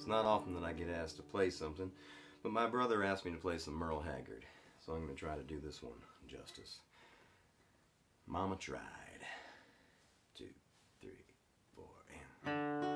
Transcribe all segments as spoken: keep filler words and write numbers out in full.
It's not often that I get asked to play something, but my brother asked me to play some Merle Haggard, so I'm going to try to do this one justice. Mama tried. Two, three, four, and...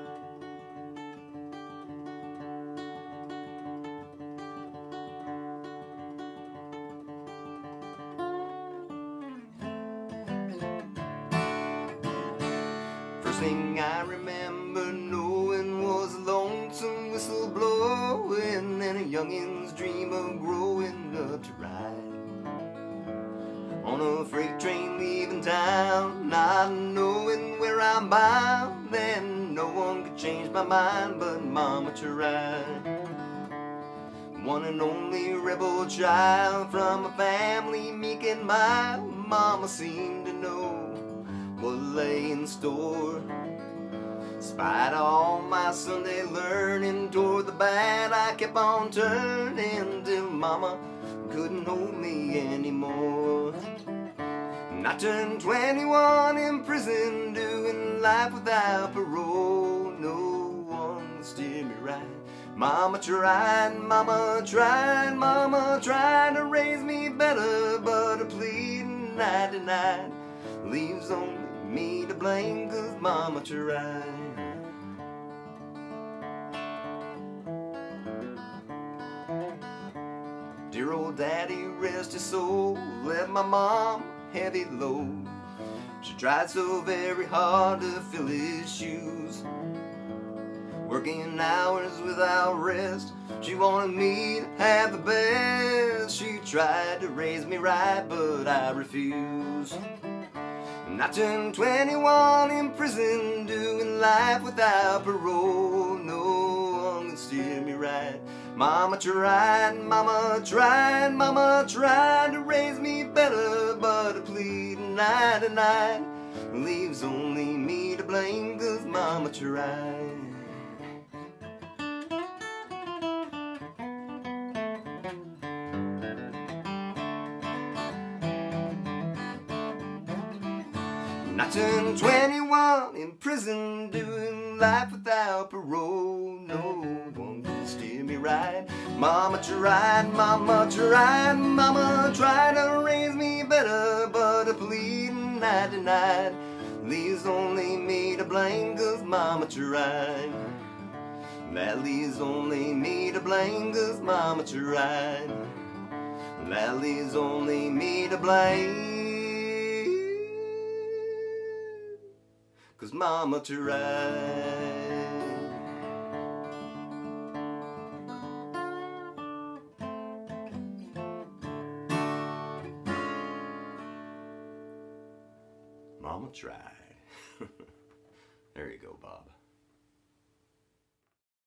First thing I remember knowing was a lonesome whistle blowing and a youngin's dream of growing up to ride on a freight train leaving town, not knowing where I'm bound, and no one could change my mind but Mama tried. One and only rebel child from a family meek and mild, Mama seemed to know what lay in store. Spite of all my Sunday learning toward the bad, I kept on turning till Mama couldn't hold me anymore. And I turned twenty-one in prison, doing life without parole. No one would steer me right. Mama tried, Mama tried, Mama tried to raise me better, but a pleading I denied leaves only me to blame, 'cause Mama tried. Dear old Daddy, rest his soul, left my mom a heavy load. She tried so very hard to fill his shoes, working hours without rest. She wanted me to have the best. She tried to raise me right, but I refused. And I turned twenty-one in prison, doing life without parole. No one could steer me right. Mama tried, Mama tried, Mama tried to raise me better, but a pleading I denied leaves only me to blame, 'cause Mama tried. And I turned twenty-one in prison, doing life without parole. No one could steer me right. Mama tried, Mama tried, Mama tried to raise me better, but a pleading I denied leaves only me to blame, 'cause Mama tried. That leaves only me to blame, 'cause Mama tried. That leaves only me to blame, 'cause Mama tried. Mama tried. There you go, Bob.